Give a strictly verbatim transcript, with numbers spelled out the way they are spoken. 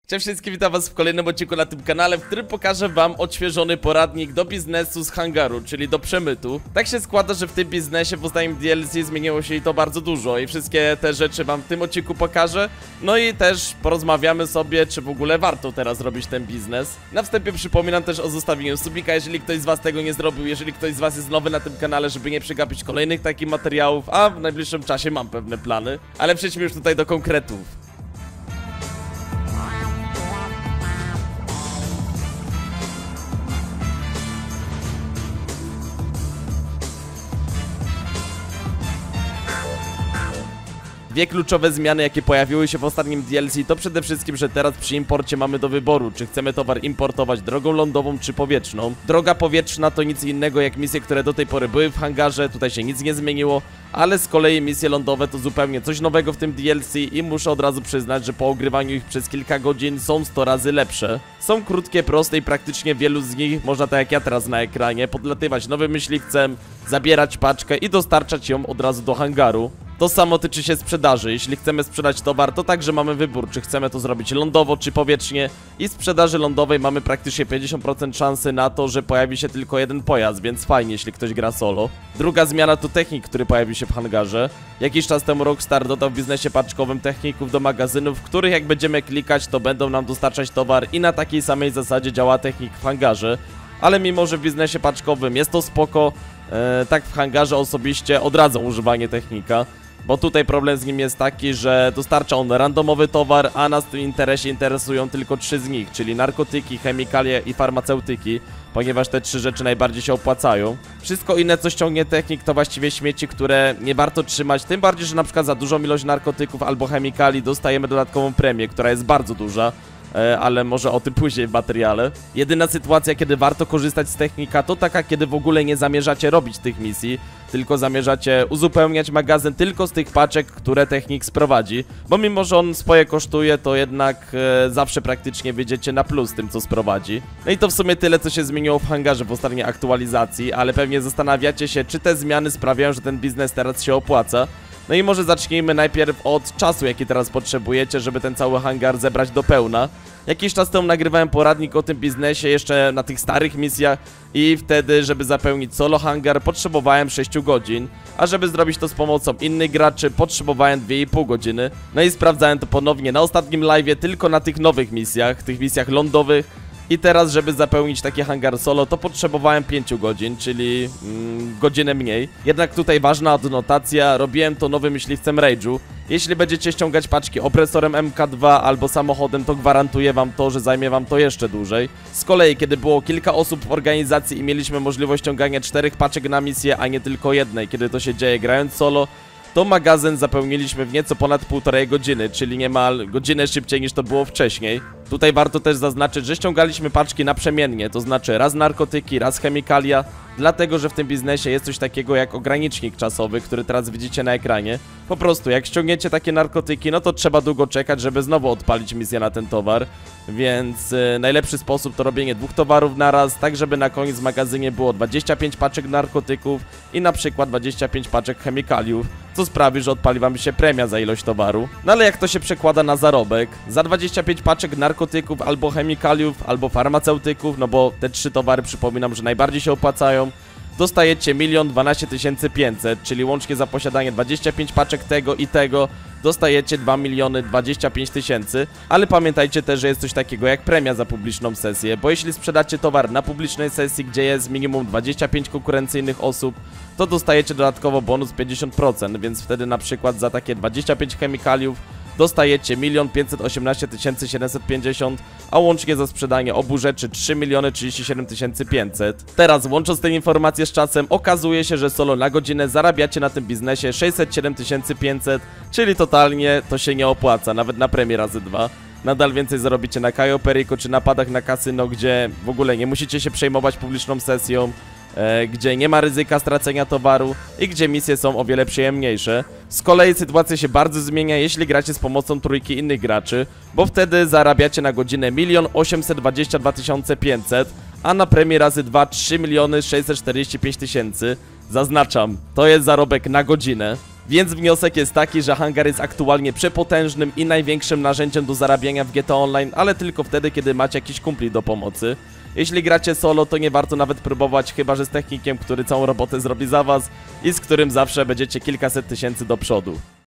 Cześć wszystkim, witam was w kolejnym odcinku na tym kanale, w którym pokażę wam odświeżony poradnik do biznesu z hangaru, czyli do przemytu. Tak się składa, że w tym biznesie w ostatnim D L C zmieniło się i to bardzo dużo i wszystkie te rzeczy wam w tym odcinku pokażę. No i też porozmawiamy sobie, czy w ogóle warto teraz robić ten biznes. Na wstępie przypominam też o zostawieniu subika, jeżeli ktoś z was tego nie zrobił, jeżeli ktoś z was jest nowy na tym kanale, żeby nie przegapić kolejnych takich materiałów, a w najbliższym czasie mam pewne plany. Ale przejdźmy już tutaj do konkretów. Dwie kluczowe zmiany, jakie pojawiły się w ostatnim D L C, to przede wszystkim, że teraz przy imporcie mamy do wyboru, czy chcemy towar importować drogą lądową czy powietrzną. Droga powietrzna to nic innego jak misje, które do tej pory były w hangarze, tutaj się nic nie zmieniło, ale z kolei misje lądowe to zupełnie coś nowego w tym D L C i muszę od razu przyznać, że po ogrywaniu ich przez kilka godzin są sto razy lepsze. Są krótkie, proste i praktycznie wielu z nich można, tak jak ja teraz na ekranie, podlatywać nowym myśliwcem, zabierać paczkę i dostarczać ją od razu do hangaru. To samo tyczy się sprzedaży. Jeśli chcemy sprzedać towar, to także mamy wybór, czy chcemy to zrobić lądowo, czy powietrznie. I w sprzedaży lądowej mamy praktycznie pięćdziesiąt procent szansy na to, że pojawi się tylko jeden pojazd, więc fajnie, jeśli ktoś gra solo. Druga zmiana to technik, który pojawił się w hangarze. Jakiś czas temu Rockstar dodał w biznesie paczkowym techników do magazynów, w których jak będziemy klikać, to będą nam dostarczać towar i na takiej samej zasadzie działa technik w hangarze. Ale mimo, że w biznesie paczkowym jest to spoko, e, tak w hangarze osobiście odradzam używanie technika. Bo tutaj problem z nim jest taki, że dostarcza on randomowy towar, a nas w tym interesie interesują tylko trzy z nich, czyli narkotyki, chemikalie i farmaceutyki, ponieważ te trzy rzeczy najbardziej się opłacają. Wszystko inne, co ściągnie technik, to właściwie śmieci, które nie warto trzymać, tym bardziej, że na przykład za dużą ilość narkotyków albo chemikali dostajemy dodatkową premię, która jest bardzo duża. Ale może o tym później w materiale. Jedyna sytuacja, kiedy warto korzystać z technika, to taka, kiedy w ogóle nie zamierzacie robić tych misji, tylko zamierzacie uzupełniać magazyn tylko z tych paczek, które technik sprowadzi. Bo mimo, że on swoje kosztuje, to jednak e, zawsze praktycznie wyjdziecie na plus tym, co sprowadzi. No i to w sumie tyle, co się zmieniło w hangarze w ostatniej aktualizacji, ale pewnie zastanawiacie się, czy te zmiany sprawiają, że ten biznes teraz się opłaca. No i może zacznijmy najpierw od czasu, jaki teraz potrzebujecie, żeby ten cały hangar zebrać do pełna. Jakiś czas temu nagrywałem poradnik o tym biznesie jeszcze na tych starych misjach i wtedy, żeby zapełnić solo hangar, potrzebowałem sześć godzin, a żeby zrobić to z pomocą innych graczy, potrzebowałem dwie i pół godziny. No i sprawdzałem to ponownie na ostatnim live'ie tylko na tych nowych misjach, tych misjach lądowych. I teraz, żeby zapełnić taki hangar solo, to potrzebowałem pięć godzin, czyli mm, godzinę mniej. Jednak tutaj ważna adnotacja, robiłem to nowym myśliwcem Rage'u. Jeśli będziecie ściągać paczki opresorem M K dwa albo samochodem, to gwarantuję wam to, że zajmie wam to jeszcze dłużej. Z kolei, kiedy było kilka osób w organizacji i mieliśmy możliwość ściągania czterech paczek na misję, a nie tylko jednej, kiedy to się dzieje grając solo, to magazyn zapełniliśmy w nieco ponad półtorej godziny, czyli niemal godzinę szybciej niż to było wcześniej. Tutaj warto też zaznaczyć, że ściągaliśmy paczki naprzemiennie, to znaczy raz narkotyki, raz chemikalia, dlatego, że w tym biznesie jest coś takiego jak ogranicznik czasowy, który teraz widzicie na ekranie. Po prostu, jak ściągniecie takie narkotyki, no to trzeba długo czekać, żeby znowu odpalić misję na ten towar. Więc yy, najlepszy sposób to robienie dwóch towarów naraz, tak żeby na koniec w magazynie było dwadzieścia pięć paczek narkotyków i na przykład dwadzieścia pięć paczek chemikaliów, co sprawi, że odpali wam się premia za ilość towaru. No ale jak to się przekłada na zarobek? Za dwadzieścia pięć paczek narkotyków albo chemikaliów, albo farmaceutyków, no bo te trzy towary, przypominam, że najbardziej się opłacają, dostajecie milion dwanaście tysięcy pięćset, czyli łącznie za posiadanie dwadzieścia pięć paczek tego i tego dostajecie dwa miliony dwadzieścia pięć tysięcy, ale pamiętajcie też, że jest coś takiego jak premia za publiczną sesję, bo jeśli sprzedacie towar na publicznej sesji, gdzie jest minimum dwadzieścia pięć konkurencyjnych osób, to dostajecie dodatkowo bonus pięćdziesiąt procent, więc wtedy na przykład za takie dwadzieścia pięć chemikaliów dostajecie milion pięćset osiemnaście tysięcy siedemset pięćdziesiąt, a łącznie za sprzedanie obu rzeczy trzy miliony trzydzieści siedem tysięcy pięćset. Teraz, łącząc te informacje z czasem, okazuje się, że solo na godzinę zarabiacie na tym biznesie sześćset siedem tysięcy pięćset, czyli totalnie to się nie opłaca, nawet na premię razy dwa. Nadal więcej zarobicie na Cayo Perico czy napadach na kasyno, gdzie w ogóle nie musicie się przejmować publiczną sesją, e, gdzie nie ma ryzyka stracenia towaru i gdzie misje są o wiele przyjemniejsze. Z kolei sytuacja się bardzo zmienia, jeśli gracie z pomocą trójki innych graczy, bo wtedy zarabiacie na godzinę milion osiemset dwadzieścia dwa tysiące pięćset, a na premię razy dwa trzy miliony sześćset czterdzieści pięć tysięcy. Zaznaczam, to jest zarobek na godzinę. Więc wniosek jest taki, że hangar jest aktualnie przepotężnym i największym narzędziem do zarabiania w G T A Online, ale tylko wtedy, kiedy macie jakiś kumpli do pomocy. Jeśli gracie solo, to nie warto nawet próbować, chyba że z technikiem, który całą robotę zrobi za was i z którym zawsze będziecie kilkaset tysięcy do przodu.